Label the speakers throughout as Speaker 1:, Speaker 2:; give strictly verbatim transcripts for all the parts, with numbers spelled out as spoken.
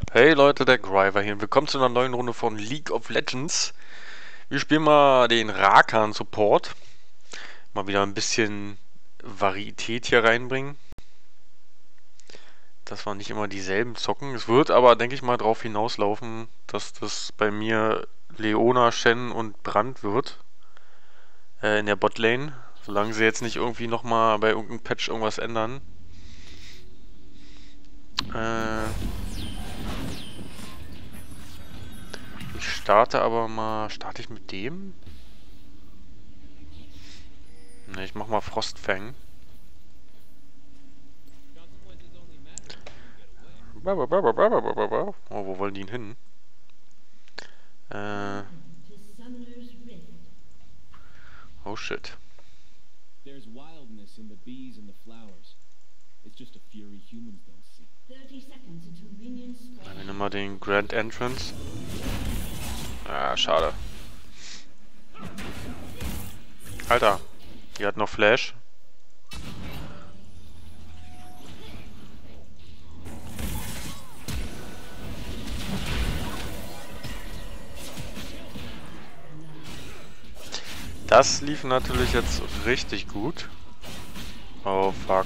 Speaker 1: Hey Leute, der Gryver hier. Willkommen zu einer neuen Runde von League of Legends. Wir spielen mal den Rakan Support. Mal wieder ein bisschen Varietät hier reinbringen. Dass wir nicht immer dieselben zocken. Es wird aber, denke ich mal, darauf hinauslaufen, dass das bei mir Leona, Shen und Brand wird. Äh, in der Botlane. Solange sie jetzt nicht irgendwie nochmal bei irgendeinem Patch irgendwas ändern. Äh... Ich starte aber mal... Starte ich mit dem? Ne, ich mach mal Frostfang. Oh, wo wollen die ihn hin? Äh... Oh shit.
Speaker 2: There's wildness in the bees and the flowers. It's just a fury humans don't see.
Speaker 1: Dann nehmen wir mal den Grand Entrance. Ah, schade. Alter, die hat noch Flash. Das lief natürlich jetzt richtig gut. Oh fuck.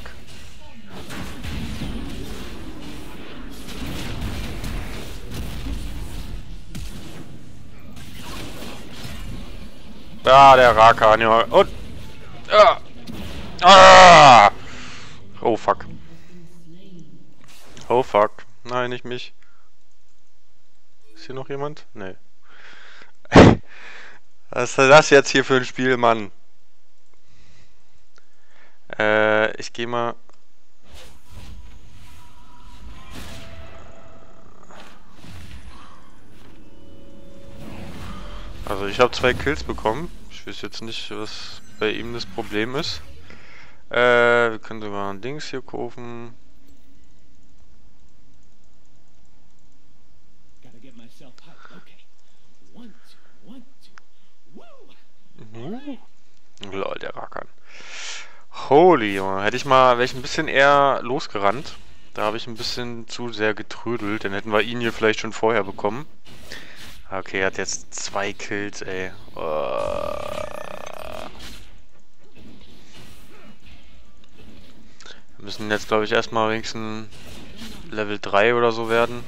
Speaker 1: Ah, der Rakan, ja. Und. Ah. Ah. Oh fuck. Oh fuck. Nein, nicht mich. Ist hier noch jemand? Nee. Was ist das jetzt hier für ein Spiel, Mann? Äh, ich gehe mal... Also ich habe zwei Kills bekommen. Ich weiß jetzt nicht, was bei ihm das Problem ist. Äh, wir können sogar ein Dings hier kaufen. Mhm. Lol, der Rakan. Holy, Junge. Hätte ich mal, wäre ich ein bisschen eher losgerannt. Da habe ich ein bisschen zu sehr getrödelt. Dann hätten wir ihn hier vielleicht schon vorher bekommen. Okay, er hat jetzt zwei Kills, ey. Uh. Wir müssen jetzt, glaube ich, erstmal wenigstens Level drei oder so werden.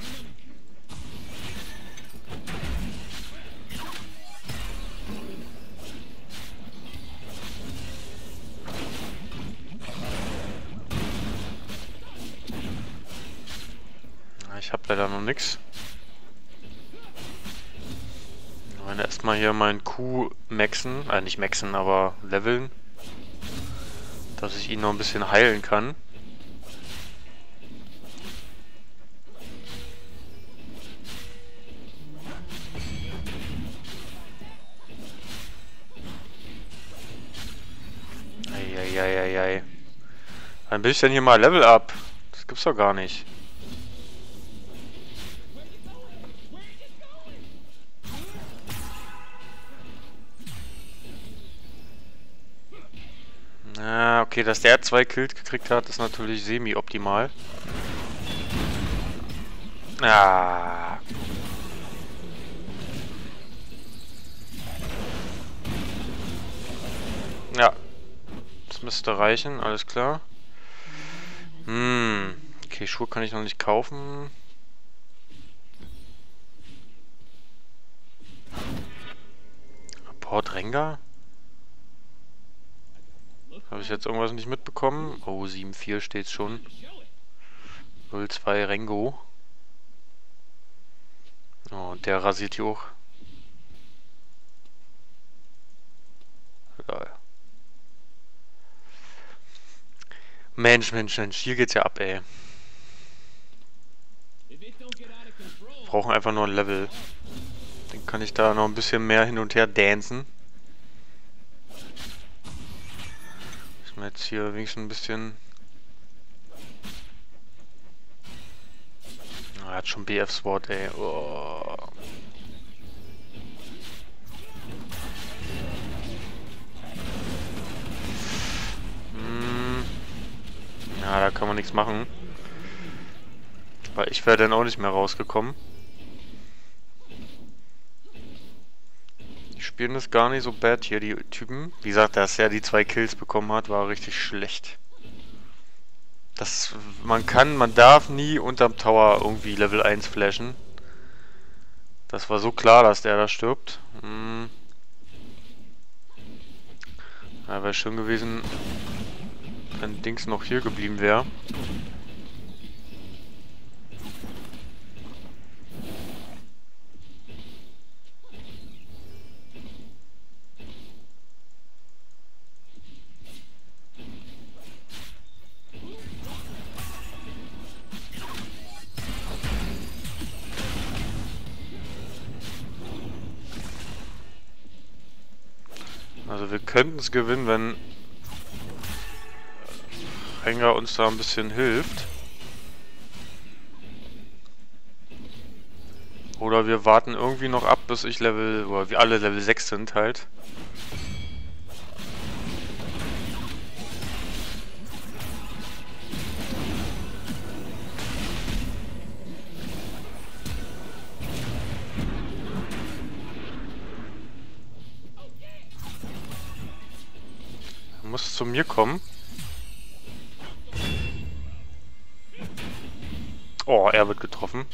Speaker 1: Ich habe leider noch nichts. Ich meine erstmal hier meinen Q maxen, äh nicht maxen, aber leveln, dass ich ihn noch ein bisschen heilen kann. Eieieiei. Ein bisschen hier mal Level up. Das gibt's doch gar nicht. Ah, okay, dass der zwei Kills gekriegt hat, ist natürlich semi-optimal. Ah. Ja. Das müsste reichen, alles klar. Hm. Okay, Schuhe kann ich noch nicht kaufen. Port Rengar? Habe ich jetzt irgendwas nicht mitbekommen? Oh, sieben vier steht schon. null zwei Rengo. Oh, und der rasiert hier hoch. Egal. Mensch, Mensch, Mensch, hier geht's ja ab, ey. Brauchen einfach nur ein Level. Dann kann ich da noch ein bisschen mehr hin und her dancen. Ist mir jetzt hier wenigstens ein bisschen... Oh, er hat schon B F-Sword, ey. Oh. Hm. Ja, da kann man nichts machen. Weil ich wäre dann auch nicht mehr rausgekommen. Die spielen das gar nicht so bad hier, die Typen. Wie gesagt, dass er die zwei Kills bekommen hat, war richtig schlecht. Das, man kann, man darf nie unterm Tower irgendwie Level eins flashen. Das war so klar, dass der da stirbt. Hm. Ja, wäre schön gewesen, wenn Dings noch hier geblieben wäre. Also wir könnten es gewinnen, wenn Rengar uns da ein bisschen hilft. Oder wir warten irgendwie noch ab, bis ich Level, oder wir alle Level sechs sind halt. Er muss zu mir kommen. Oh, er wird getroffen.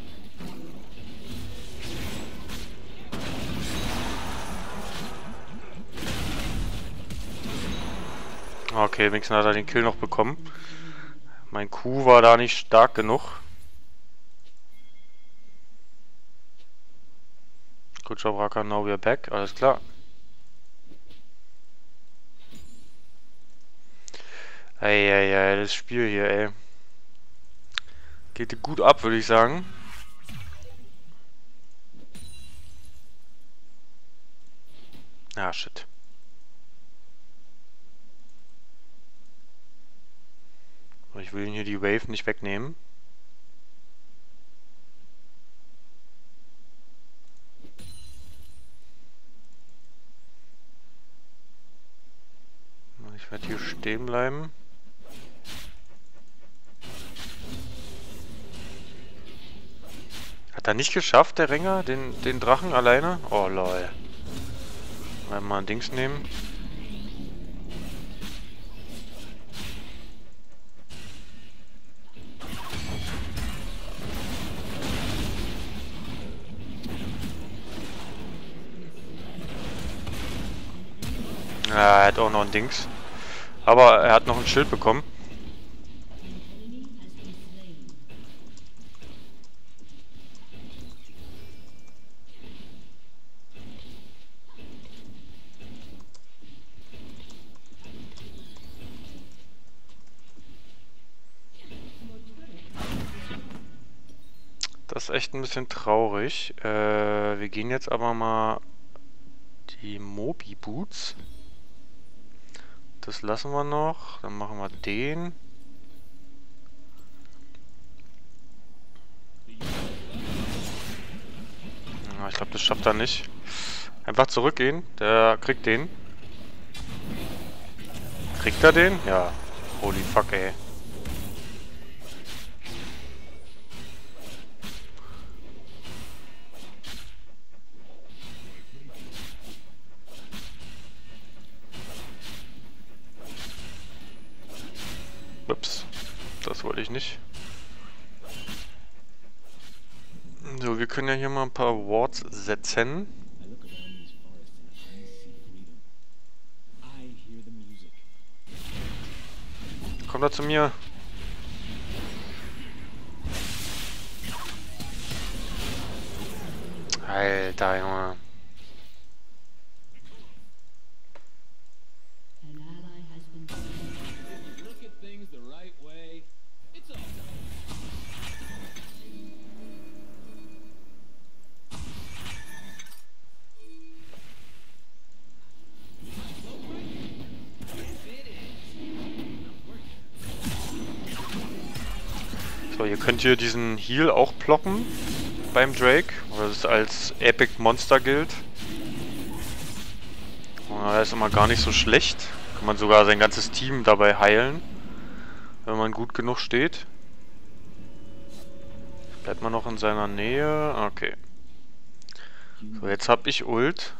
Speaker 1: Okay, wenigstens hat er den Kill noch bekommen. Mein Q war da nicht stark genug. Good job, Rakan, now we're back. Alles klar. Eieiei, das Spiel hier, ey. Geht gut ab, würde ich sagen. Ah, shit. Ich will ihn hier die Wave nicht wegnehmen. Ich werde hier stehen bleiben. Hat er nicht geschafft, der Rengar, den, den Drachen alleine? Oh lol. Mal ein Dings nehmen. Ja, er hat auch noch ein Dings. Aber er hat noch ein Schild bekommen. Das ist echt ein bisschen traurig. Äh, wir gehen jetzt aber mal die Mobi Boots. Das lassen wir noch. Dann machen wir den. Ja, ich glaube, das schafft er nicht. Einfach zurückgehen. Der kriegt den. Kriegt er den? Ja. Holy fuck, ey. Ups, das wollte ich nicht. So, wir können ja hier mal ein paar Wards setzen. Kommt er zu mir? Alter, Junge. So, ihr könnt hier diesen Heal auch ploppen beim Drake, weil es als Epic Monster gilt. Und das ist immer gar nicht so schlecht. Kann man sogar sein ganzes Team dabei heilen, wenn man gut genug steht. Bleibt man noch in seiner Nähe? Okay. So, jetzt hab ich Ult.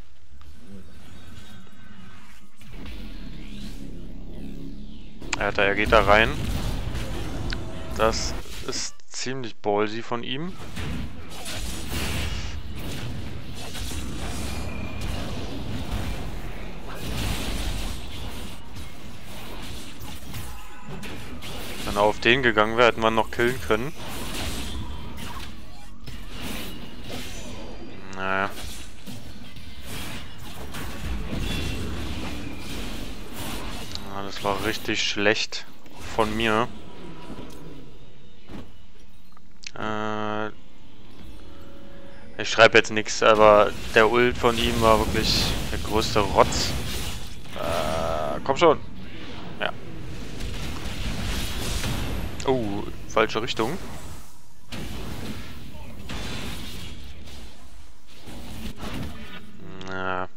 Speaker 1: Alter, er geht da rein. Das ist ziemlich ballsy von ihm. Wenn er auf den gegangen wäre, hätten wir ihn noch killen können. Naja. Ja, das war richtig schlecht von mir. Äh, ich schreibe jetzt nichts, aber der Ult von ihm war wirklich der größte Rotz. Äh, komm schon. Ja. Oh, falsche Richtung. Na.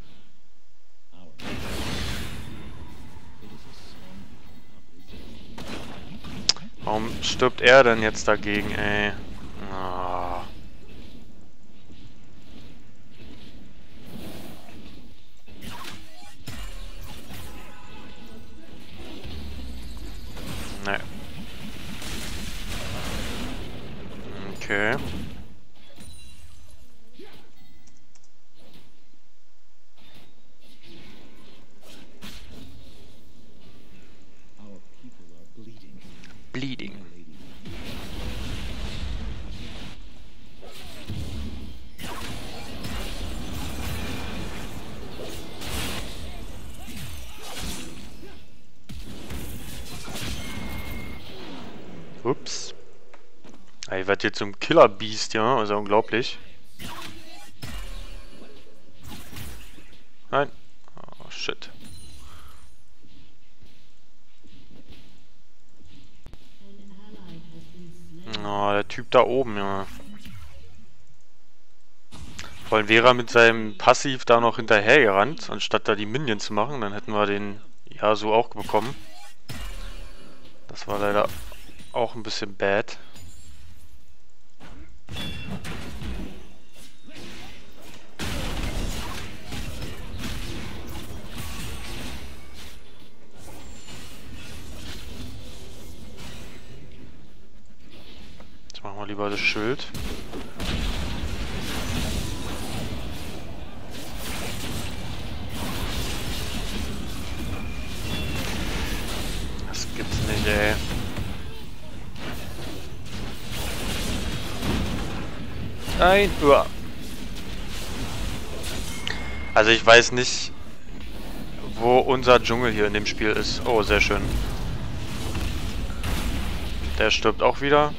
Speaker 1: Warum stirbt er denn jetzt dagegen, ey? Ah. Ne. Okay. Bleeding. Ups. Ich werde hier zum Killer Beast, ja, also unglaublich. Nein. Oh, shit. Oh, der Typ da oben, ja. Vor allem wäre er mit seinem Passiv da noch hinterhergerannt, anstatt da die Minions zu machen, dann hätten wir den ja so auch bekommen. Das war leider auch ein bisschen bad. Jetzt machen wir lieber das Schild. Das gibt's nicht, ey. Nein, uah. Also ich weiß nicht, wo unser Dschungel hier in dem Spiel ist. Oh, sehr schön. Der stirbt auch wieder.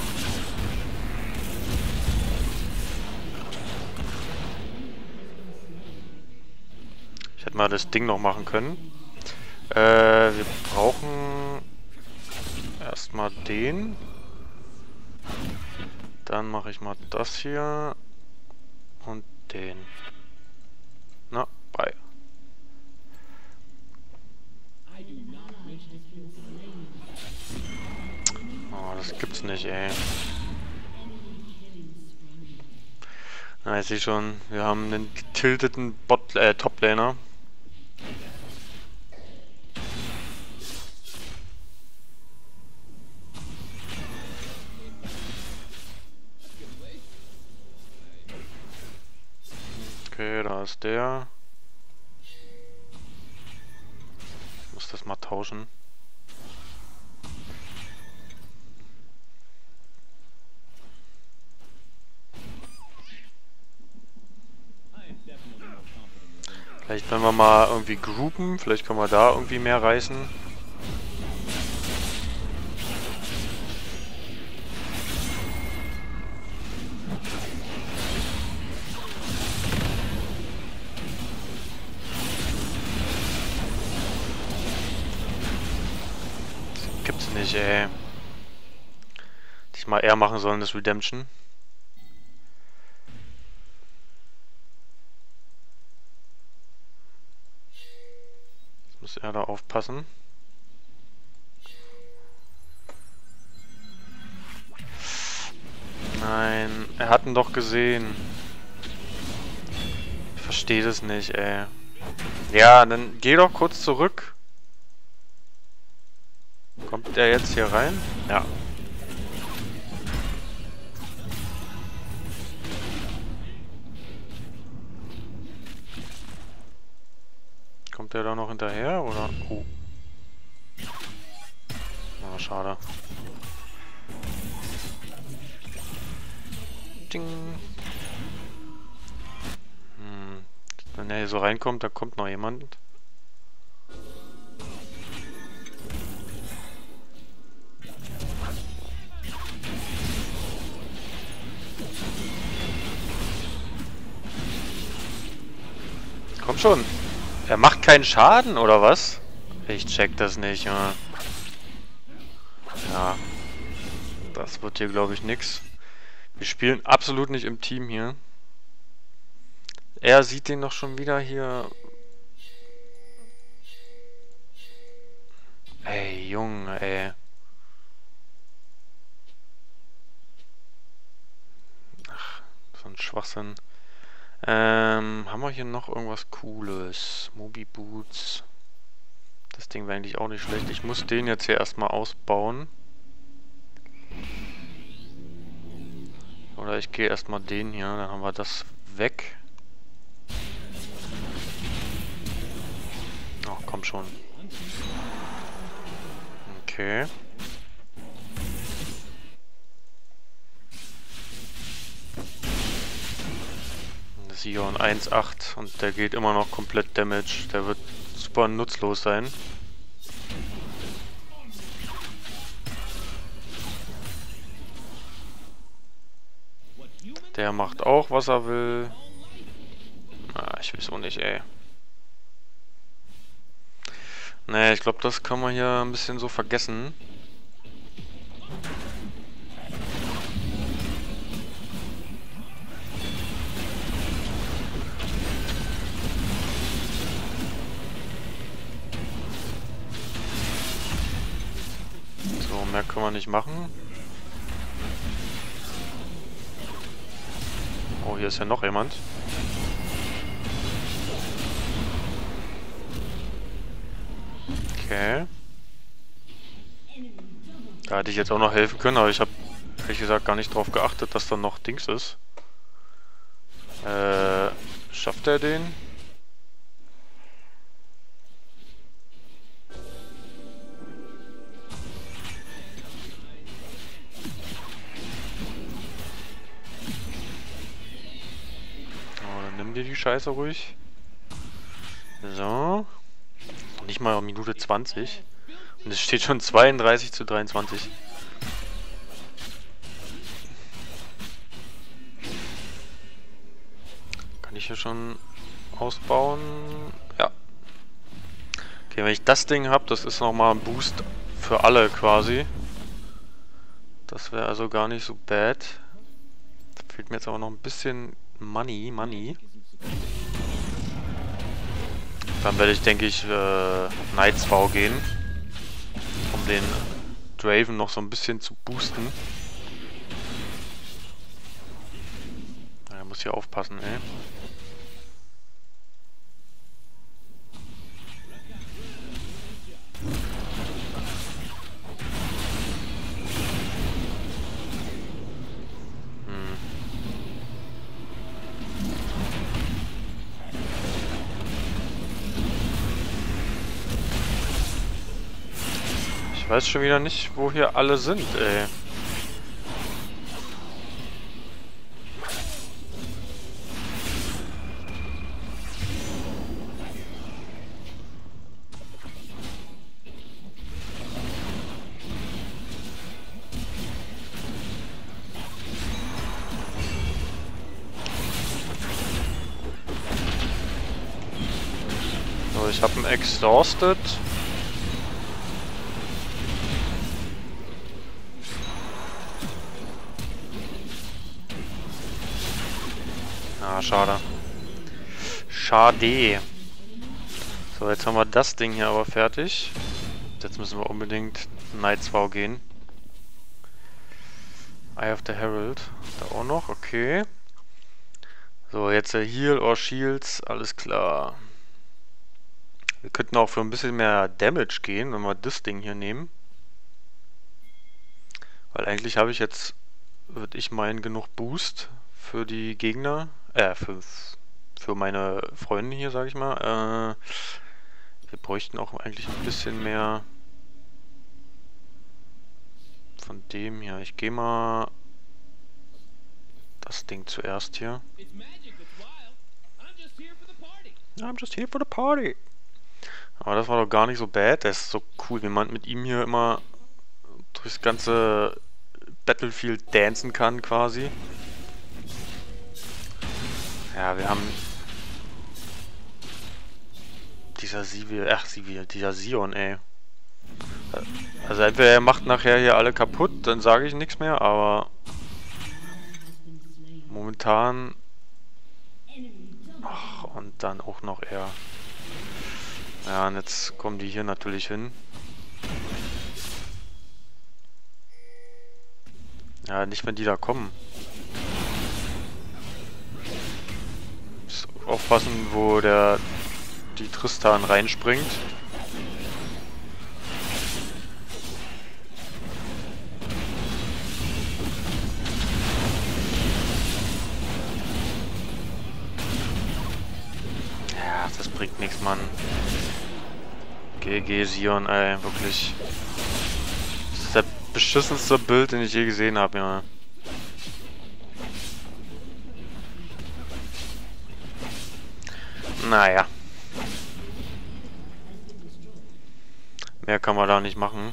Speaker 1: Ich hätte mal das Ding noch machen können. Äh, wir brauchen erstmal den. Dann mache ich mal das hier und den. Na, bei. Oh, das gibt's nicht, ey. Na, ich sehe schon, wir haben einen getilteten Bot, äh, Top-Laner. Okay, da ist der. Ich muss das mal tauschen. Vielleicht wenn wir mal irgendwie groupen, vielleicht können wir da irgendwie mehr reißen. Gibt's nicht, ey. Hätte ich mal eher machen sollen, das Redemption. Jetzt muss er da aufpassen. Nein, er hat ihn doch gesehen. Ich verstehe das nicht, ey. Ja, dann geh doch kurz zurück. Kommt der jetzt hier rein? Ja. Kommt der da noch hinterher, oder? Oh. Na, schade. Ding. Hm. Wenn er hier so reinkommt, da kommt noch jemand. Komm schon. Er macht keinen Schaden, oder was? Ich check das nicht, ja. Ja. Das wird hier, glaube ich, nix. Wir spielen absolut nicht im Team hier. Er sieht den doch schon wieder hier. Ey, Junge, ey. Ach, so ein Schwachsinn. Ähm, haben wir hier noch irgendwas Cooles? Mobi Boots. Das Ding wäre eigentlich auch nicht schlecht. Ich muss den jetzt hier erstmal ausbauen. Oder ich gehe erstmal den hier, dann haben wir das weg. Oh, komm schon. Okay. Sion eins Komma acht und der geht immer noch komplett Damage. Der wird super nutzlos sein. Der macht auch, was er will. Na, ich weiß auch nicht, ey. Nee, ich glaube, das kann man hier ein bisschen so vergessen. So, mehr können wir nicht machen. Oh, hier ist ja noch jemand. Okay. Da hätte ich jetzt auch noch helfen können, aber ich habe ehrlich gesagt gar nicht drauf geachtet, dass da noch Dings ist. Äh, schafft er den? Oh, dann nimm dir die Scheiße ruhig. So. Nicht mal Minute zwanzig. Und es steht schon zweiunddreißig zu dreiundzwanzig. Kann ich hier schon ausbauen? Ja. Okay, wenn ich das Ding habe, das ist nochmal ein Boost für alle quasi. Das wäre also gar nicht so bad. Da fehlt mir jetzt aber noch ein bisschen Money, Money. Dann werde ich, denke ich, äh, Knights V gehen, um den Draven noch so ein bisschen zu boosten. Er muss hier aufpassen, ey. Hm. Ich weiß schon wieder nicht, wo hier alle sind, ey. So, ich habe einen Exhausted. Ah, schade. Schade. So, jetzt haben wir das Ding hier aber fertig. Jetzt müssen wir unbedingt Knights V gehen. Eye of the Herald. Da auch noch, okay. So, jetzt der Heal or Shields, alles klar. Wir könnten auch für ein bisschen mehr Damage gehen, wenn wir das Ding hier nehmen. Weil eigentlich habe ich jetzt, würde ich meinen, genug Boost für die Gegner. Äh, für, für meine Freunde hier, sage ich mal. Äh, wir bräuchten auch eigentlich ein bisschen mehr von dem hier. Ich gehe mal das Ding zuerst hier. I'm just here for the party. Aber das war doch gar nicht so bad. Das ist so cool, wie man mit ihm hier immer durchs ganze Battlefield dancen kann, quasi. Ja, wir haben dieser Sivir, ach Sivir, dieser Sion, ey. Also entweder er macht nachher hier alle kaputt, dann sage ich nichts mehr, aber momentan... Ach, und dann auch noch er. Ja, und jetzt kommen die hier natürlich hin. Ja, nicht wenn die da kommen. Muss aufpassen, wo der die Tristan reinspringt. Ja, das bringt nichts, Mann. G G Sion, ey, wirklich. Das ist der beschissenste Bild, den ich je gesehen habe, ja. Naja. Mehr kann man da nicht machen.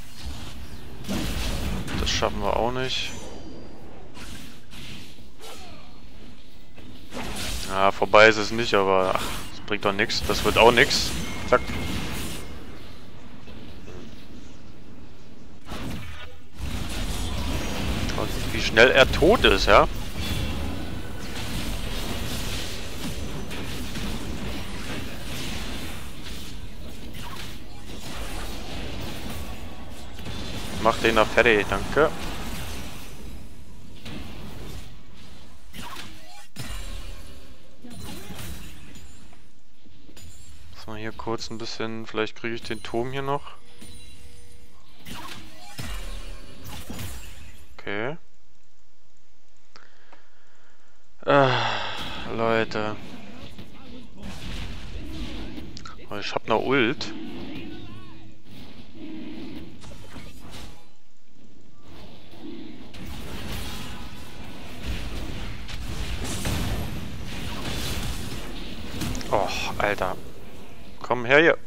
Speaker 1: Das schaffen wir auch nicht. Ja, vorbei ist es nicht, aber ach, das bringt doch nichts. Das wird auch nichts. Zack. Und wie schnell er tot ist, ja. Mach den noch fertig, danke. Lass mal hier kurz ein bisschen, vielleicht kriege ich den Turm hier noch. Okay. Äh, Leute. Ich hab noch Ult. Oh, Alter. Komm her hier.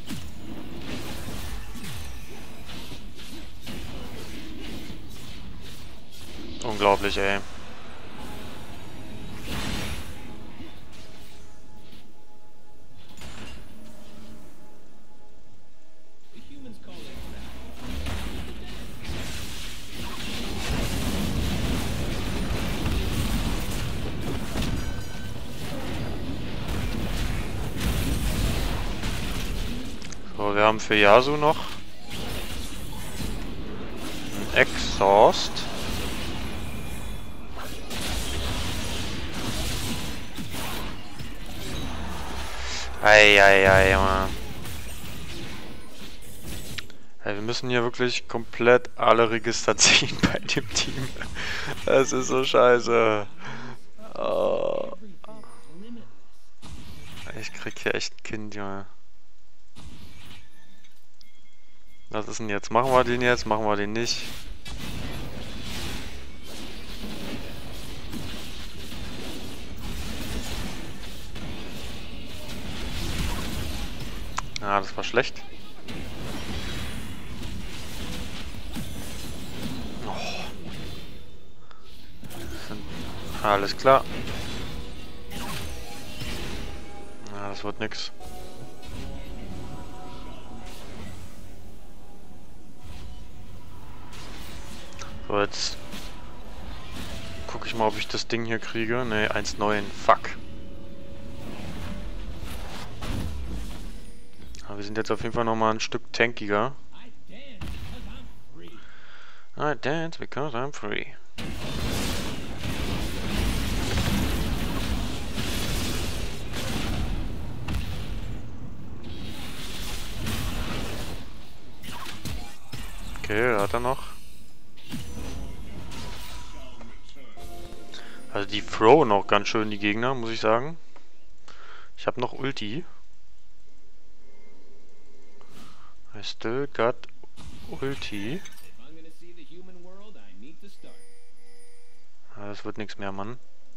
Speaker 1: Unglaublich, ey. So, wir haben für Yasuo noch einen Exhaust. Eieiei, Mann. Ja, wir müssen hier wirklich komplett alle Register ziehen bei dem Team. Das ist so scheiße. Oh. Ich krieg hier echt ein Kind, Junge. Was ist denn jetzt? Machen wir den jetzt? Machen wir den nicht? Ah, das war schlecht. Oh. Alles klar. Ah, das wird nix. So, jetzt gucke ich mal, ob ich das Ding hier kriege. Ne, eins neun. Fuck. Aber wir sind jetzt auf jeden Fall nochmal ein Stück tankiger. I dance because I'm free. Okay, hat er noch. Also die throwen auch ganz schön, die Gegner, muss ich sagen. Ich habe noch Ulti. I still got Ulti. Ja, das wird nichts mehr, Mann.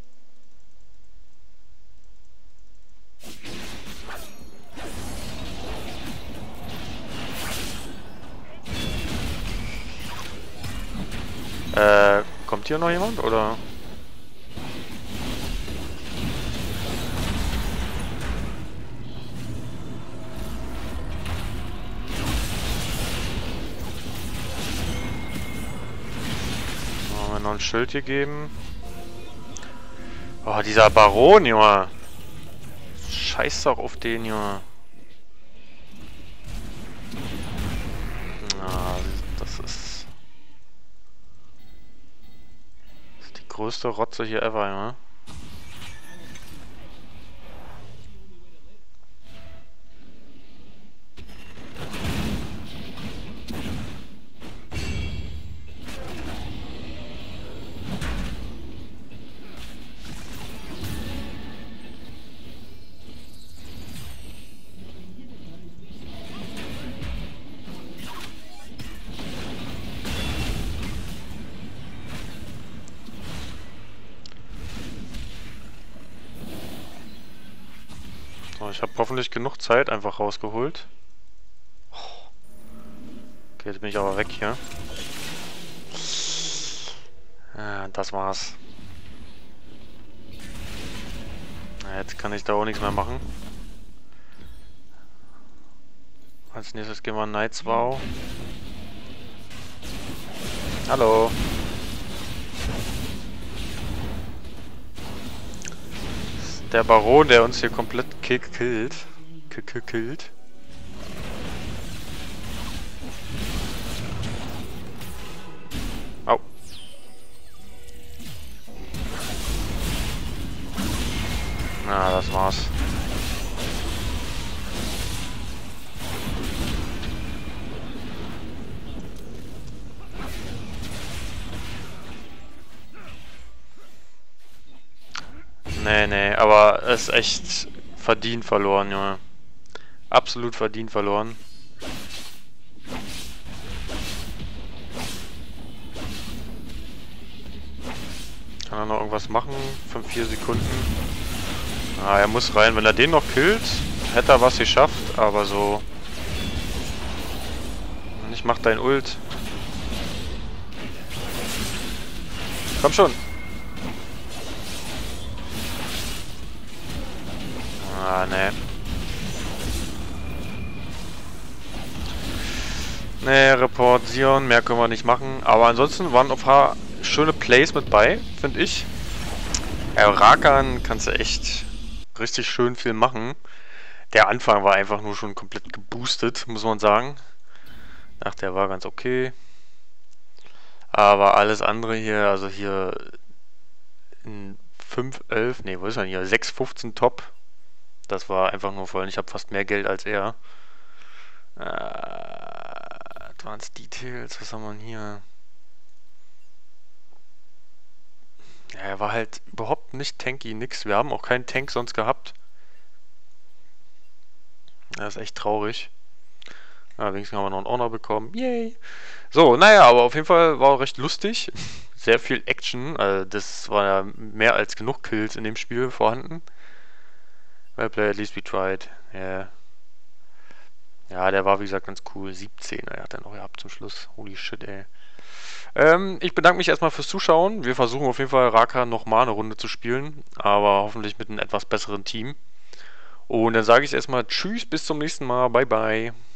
Speaker 1: Äh, kommt hier noch jemand, oder? Wollen wir noch ein Schild hier geben? Oh, dieser Baron, Junge. Scheiß doch auf den, Junge. Ah, das ist... Das ist die größte Rotze hier ever, Junge. So, ich habe hoffentlich genug Zeit einfach rausgeholt. Okay, jetzt bin ich aber weg hier. Ja, das war's. Na, jetzt kann ich da auch nichts mehr machen. Als nächstes gehen wir Night's Vow. Hallo. Der Baron, der uns hier komplett kick killt. Kick killt. Au. Na, das war's. Nee, nee, aber es ist echt verdient verloren, Junge. Absolut verdient verloren. Kann er noch irgendwas machen? fünf, vier Sekunden. Ah, er muss rein. Wenn er den noch killt, hätte er was geschafft, aber so. Ich mach dein Ult. Komm schon. Ah, ne. Ne, Report Sion, mehr können wir nicht machen. Aber ansonsten waren ein paar schöne Plays mit bei, finde ich. Ja, Rakan kannst du echt richtig schön viel machen. Der Anfang war einfach nur schon komplett geboostet, muss man sagen. Ach, der war ganz okay. Aber alles andere hier, also hier in fünf, elf, ne, wo ist er denn hier? sechs, fünfzehn Top. Das war einfach nur voll. Ich habe fast mehr Geld als er. Äh, Advanced Details, was haben wir denn hier? Ja, er war halt überhaupt nicht tanky, nix. Wir haben auch keinen Tank sonst gehabt. Das ist echt traurig. Ja, wenigstens haben wir noch einen Honor bekommen. Yay! So, naja, aber auf jeden Fall war recht lustig. Sehr viel Action. Also das war ja mehr als genug Kills in dem Spiel vorhanden. Well played, at least we tried. Yeah. Ja, der war wie gesagt ganz cool. siebzehn, er hat er noch gehabt zum Schluss. Holy shit, ey. Ähm, ich bedanke mich erstmal fürs Zuschauen. Wir versuchen auf jeden Fall Rakan nochmal eine Runde zu spielen. Aber hoffentlich mit einem etwas besseren Team. Und dann sage ich erstmal Tschüss, bis zum nächsten Mal. Bye, bye.